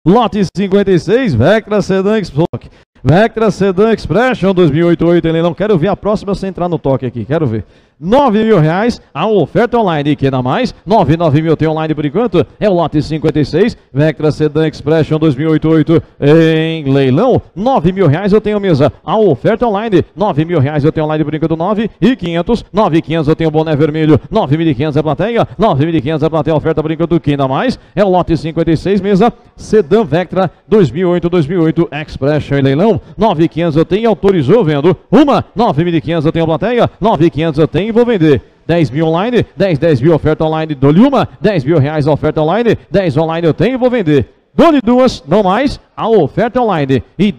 Lote 56, Vectra Sedan Expression. Vectra Sedan Expression 2008 em leilão. Quero ver a próxima sem entrar no toque aqui, quero ver. R$9.000, a oferta online, que dá mais, 9 mil tem online por enquanto, é o lote 56, Vectra Sedan Expression 2008 em leilão, R$9.000 eu tenho mesa, a oferta online, R$9.000 eu tenho online por enquanto, 9.500, 9.500 eu tenho boné vermelho, 9.500 é plateia, 9.500 é plateia, oferta por enquanto, que dá mais, é o lote 56, mesa, Sedan Vectra 2008 Expression em leilão, 9.500 eu tenho, autorizou, vendo, uma, 9.500 eu tenho plateia, 9.500 eu tenho, vou vender. 10 mil online, 10 mil oferta online, dou-lhe uma, R$10.000 a oferta online, 10 online eu tenho, vou vender. Dou-lhe duas, não mais, a oferta online. E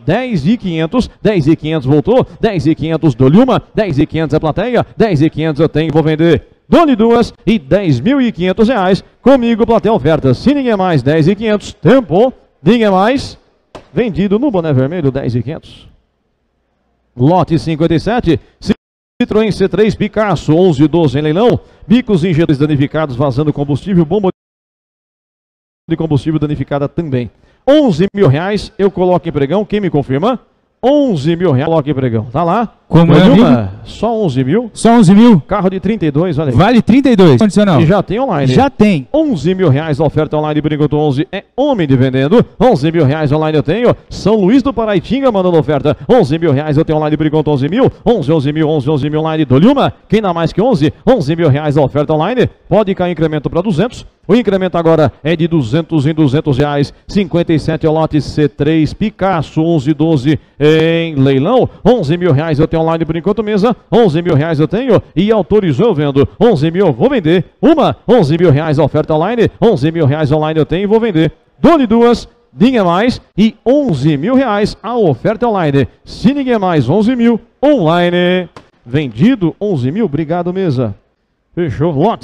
10.500 voltou, 10.500 dou-lhe uma, 10.500 é plateia, 10.500 eu tenho, vou vender. Dou-lhe duas e R$10.500 comigo, plateia oferta. Se ninguém mais, 10.500, tempo, ninguém mais, vendido no boné vermelho, 10.500. Lote 57, Citroën C3 Picasso 1112 em leilão, bicos e injetores danificados vazando combustível, bomba de combustível danificada também. R$11.000 eu coloco em pregão, quem me confirma? R$11.000 coloca em pregão, tá lá? Como é, amigo? Só 11 mil. Só 11 mil? Carro de 32, olha aí. Vale 32. Condicional. E já tem online. Já tem. R$11.000 a oferta online por enquanto 11 é homem de vendendo. R$11.000 online eu tenho. São Luís do Paraitinga mandando oferta. R$11.000 eu tenho online por enquanto 11 mil. 11 mil online. Dou-lhe uma. Quem dá mais que 11? R$11.000 a oferta online. Pode cair incremento para 200. O incremento agora é de 200 em R$200. 57 é o lote C3 Picasso 1112 em leilão. R$11.000 eu tenho online por enquanto mesa, R$11.000 eu tenho e autorizou eu vendo, 11 mil vou vender, uma, R$11.000 a oferta online, R$11.000 online eu tenho e vou vender, dou-lhe duas, ninguém mais e R$11.000 a oferta online, se ninguém mais, 11 mil, online, vendido, 11 mil, obrigado mesa, fechou, lote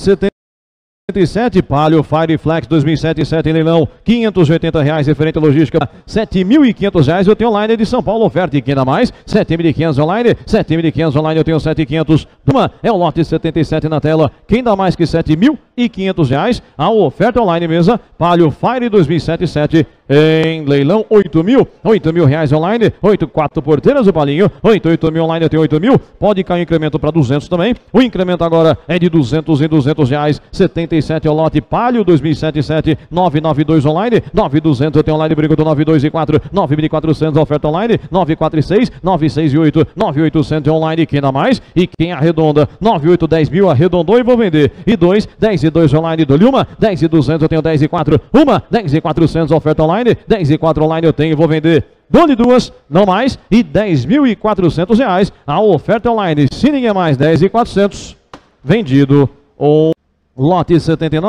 77, Palio Fireflex 2007 em leilão, R$580 referente à logística, R$7.500 eu tenho online de São Paulo, oferta e quem dá mais, R$7.500 online eu tenho R$7.500, uma é o lote 77 na tela, quem dá mais que R$7.500, a oferta online mesa, Palio Fire 2007 em leilão, R$8.000 online, 4 porteiras o palinho, 8 mil online eu tenho 8 mil, pode cair incremento para 200 também, o incremento agora é de 200 em R$200, 77 é o lote Palio 2007, 992 online, 9.200 eu tenho online, brigo do 92 e 4, 9.400 oferta online, 946, 96 e 8, 9.800 online, quem dá mais e quem arredonda, 98, 10 mil arredondou e vou vender, e 2, 10 e 2 online, dou-lhe uma, 10 e 200 eu tenho 10 e 4, uma, 10 e 400 oferta online, 10 e 4 online eu tenho e vou vender. Dou-lhe duas, não mais, e R$10.400 a oferta online. Se ninguém mais, 10.400, vendido. O lote 79.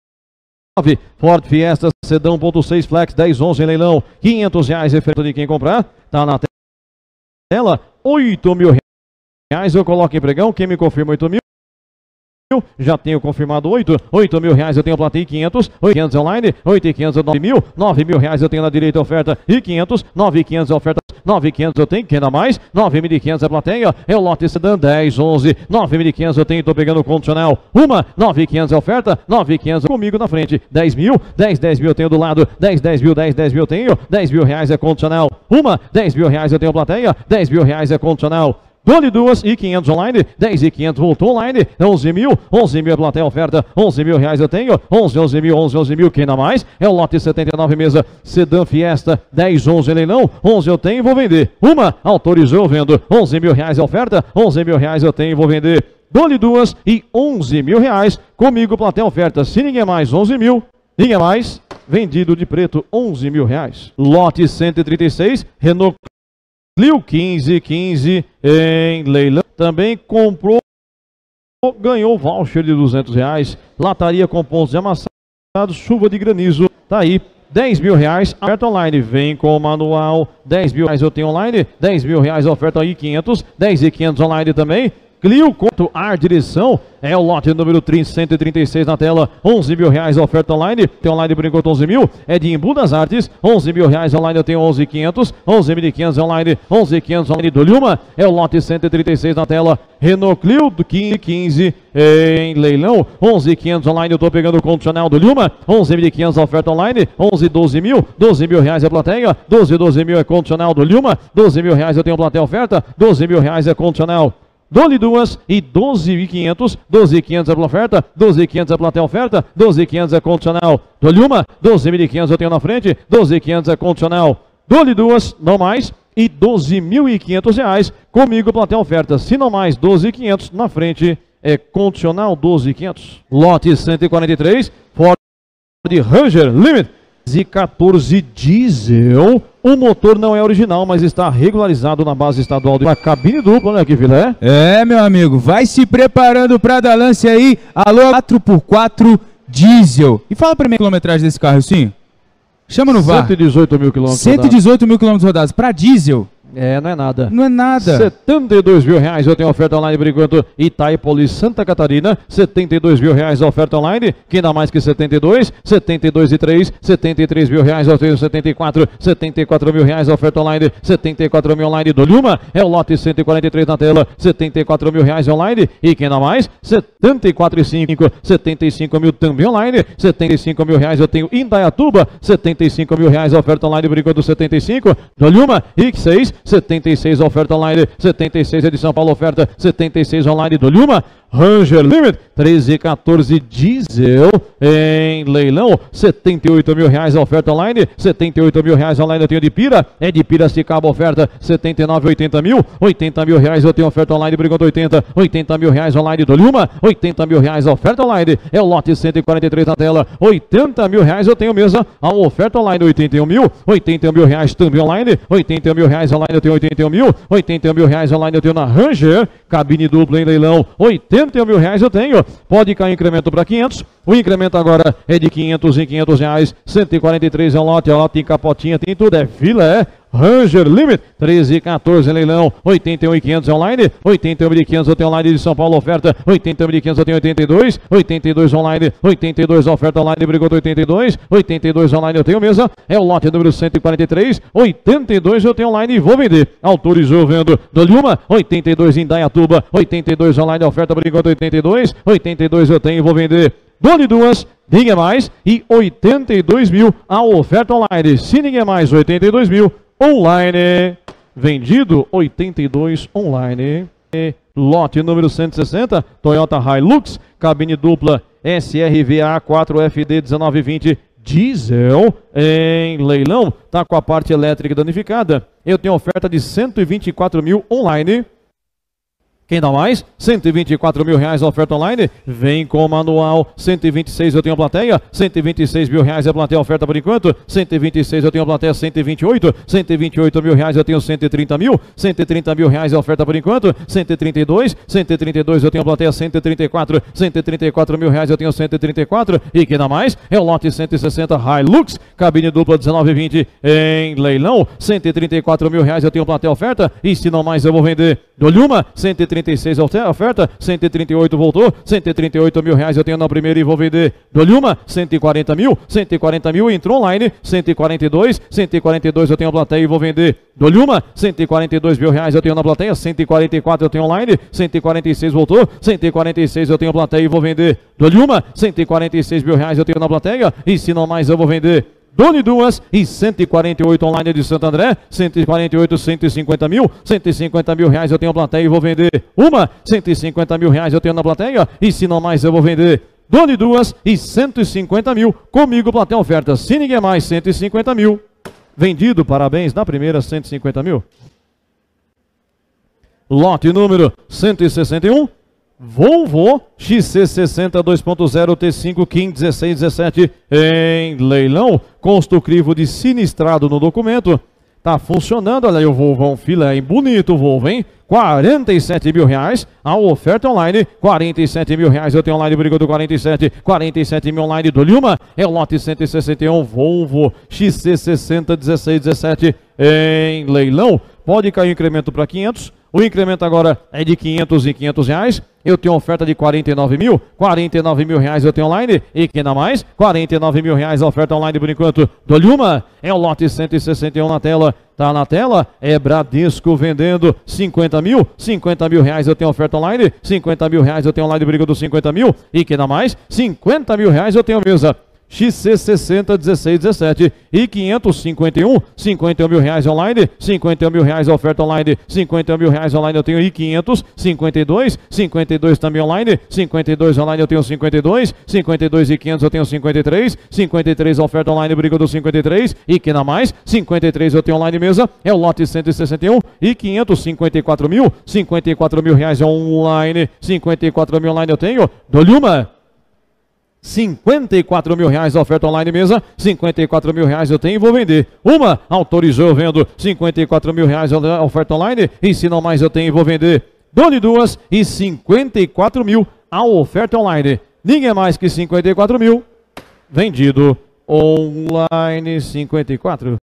Ford Fiesta Sedan 1.6 Flex 1011 em leilão, R$500 referente de quem comprar. Tá na tela, R$8.000 eu coloco em pregão. Quem me confirma 8 mil? Já tenho confirmado 8.000 eu tenho plateia 500, 800 online, 8.500 9.000 eu tenho na direita oferta e 500, 9.500 oferta, 9.500 eu tenho, quem dá mais, 9.500 é plateia, é o lote Sedan 10, 11, 9.500 eu tenho, tô pegando o condicional, uma, 9.500 é oferta, 9.500 comigo na frente, 10 mil eu tenho do lado, 10 mil eu tenho, R$10.000 é condicional, uma, R$10.000 eu tenho plateia, R$10.000 é condicional. Dou-lhe duas e 500 online, 10 e 500 voltou online, 11 mil é plateia oferta, R$11.000 eu tenho, 11 mil, quem dá mais? É o lote 79 mesa, Sedan Fiesta, 10, 11 em leilão, 11 eu tenho e vou vender, uma, autorizou eu vendo, R$11.000 a oferta, R$11.000 eu tenho e vou vender, dou-lhe duas e R$11.000, comigo plateia oferta, se ninguém mais, 11 mil, ninguém mais, vendido de preto, R$11.000, lote 136, Renault Clio 15 em leilão, também comprou, ganhou voucher de R$200, lataria com pontos de amassado, chuva de granizo, tá aí, R$10.000, oferta online, vem com o manual, R$10.000 eu tenho online, R$10.000 oferta aí, 500, 10 e 500 online também, Clio 4 ar direção, é o lote número 136 na tela, 11 mil reais a oferta online, tem online por enquanto 11 mil, é de Embu das Artes, 11 mil reais online eu tenho 11.500, 11.500 online, 11.500 online do Lhuma, é o lote 136 na tela, Renault Clio do 15 em leilão, 11.500 online eu tô pegando o condicional do Lhuma, 11.500 a oferta online, 12 mil reais é plateia, 12 mil é condicional do Lhuma, 12 mil reais eu tenho plateia oferta, 12 mil reais é condicional. Dole duas e 12.500, 12.500 é pela oferta, 12.500 é plateia oferta, 12.500 é condicional. Dole uma, 12.500 eu tenho na frente, 12.500 é condicional. Dole duas, não mais, e 12.500 reais comigo plateia oferta. Se não mais, 12.500 na frente é condicional, 12.500. Lote 143, Ford Ranger Limit. E 14 diesel, o motor não é original, mas está regularizado na base estadual da cabine dupla, né, que filé? É, meu amigo, vai se preparando para dar lance aí, alô 4x4 diesel. E fala pra mim a quilometragem desse carro, sim? Chama no VAR. 118 mil quilômetros 118 mil quilômetros rodados, para diesel. É, não é nada. Não é nada. 72 mil reais, eu tenho oferta online por enquanto, Itaipoli, Santa Catarina, 72 mil reais a oferta online, que dá mais que 72, 72 e 3, 73 mil reais, eu tenho 74 mil reais a oferta online, 74 mil online do Lhuma, é o lote 143 na tela, 74 mil reais online, e quem dá mais? 74 e 5, 75 mil também online, 75 mil reais eu tenho Indaiatuba, 75 mil reais a oferta online por enquanto, 75 do Lhuma, X6, 76 oferta online, 76 é de São Paulo oferta, 76 online do Lhuma, Ranger Limit, 1314 diesel em leilão, 78 mil reais a oferta online, 78 mil reais online eu tenho de Pira, é de Piracicaba oferta, 79, 80 mil reais eu tenho oferta online, por enquanto 80 mil reais online do Lhuma, 80 mil reais a oferta online, é o lote 143 na tela, 80 mil reais eu tenho mesa, a oferta online 81 mil reais também online, 80 mil reais online eu tenho 81 mil reais online eu tenho na Ranger, cabine dupla em leilão, 80 mil reais eu tenho, pode cair incremento para 500, o incremento agora é de 500 em 500 reais, 143 é um lote em capotinha, tem tudo, é filé, Ranger Limit, 1314 em leilão, 81.500 online, 81.500 eu tenho online de São Paulo oferta, 81.500 eu tenho 82 online, 82 oferta online, brigou 82 online eu tenho mesa, é o lote número 143, 82 eu tenho online e vou vender, autorizou vendo do Lhuma, 82 em Indaiatuba, 82 online oferta, brigou 82 eu tenho e vou vender. Dole duas, ninguém mais, e 82 mil a oferta online, se ninguém mais, 82 mil online, vendido 82 online, lote número 160, Toyota Hilux, cabine dupla SRVA 4FD 1920, diesel em leilão, tá com a parte elétrica danificada, eu tenho oferta de 124 mil online. Quem dá mais? 124 mil reais a oferta online, vem com manual, 126 eu tenho plateia, 126 mil reais é plateia oferta por enquanto, 126 eu tenho plateia, 128 mil reais eu tenho 130 mil reais é oferta por enquanto, 132 eu tenho plateia, 134 mil reais eu tenho 134, e quem dá mais? É o lote 160 Hilux, cabine dupla 1920 em leilão, 134 mil reais eu tenho plateia oferta, e se não mais eu vou vender do Lhuma, 136 oferta, 138 voltou, 138 mil reais eu tenho na primeira e vou vender do Lhuma, 140 mil entrou online, 142 eu tenho plateia e vou vender do Lhuma, 142 mil reais eu tenho na plateia, 144 eu tenho online, 146 voltou, 146 eu tenho plateia e vou vender do Lhuma, 146 mil reais eu tenho na plateia, e se não mais eu vou vender Dole duas e 148 online de Santo André, 148, 150 mil reais eu tenho plateia e vou vender uma, 150 mil reais eu tenho na plateia, e se não mais eu vou vender Dole duas e 150 mil, comigo plateia oferta, se ninguém mais 150 mil, vendido, parabéns, na primeira 150 mil. Lote número 161, Volvo XC60 2.0 T5 Kim 1617 em leilão, consto crivo de sinistrado no documento, tá funcionando, olha aí o Volvão filé, bonito o Volvo, hein? 47 mil reais, a oferta online, 47 mil reais eu tenho online, brigou do 47 mil online do Lhuma, é o lote 161 Volvo XC60 1617 em leilão, pode cair incremento para 500, O incremento agora é de 500 e 500 reais. Eu tenho oferta de 49 mil reais eu tenho online. E que ainda mais, 49 mil reais a oferta online por enquanto. Dou-lhe uma, é o lote 161 na tela. Tá na tela, é Bradesco vendendo 50 mil reais eu tenho oferta online. 50 mil reais eu tenho online por enquanto 50 mil. E que ainda mais, 50 mil reais eu tenho mesa. XC60 16 17 e 551, 51 mil reais online, 51 mil reais a oferta online, 50 mil reais online eu tenho e 500, 52 também online, 52 online eu tenho 52 e 500 eu tenho 53 a oferta online briga do 53 e que na mais, 53 eu tenho online mesa, é o lote 161 e 554 mil reais online, 54 mil online eu tenho, dou-lhe uma. 54 mil reais a oferta online mesa, 54 mil reais eu tenho e vou vender. Uma, autorizou eu vendo, 54 mil reais a oferta online e se não mais eu tenho e vou vender. Dou-lhe duas e 54 mil a oferta online. Ninguém mais que 54 mil, vendido online 54.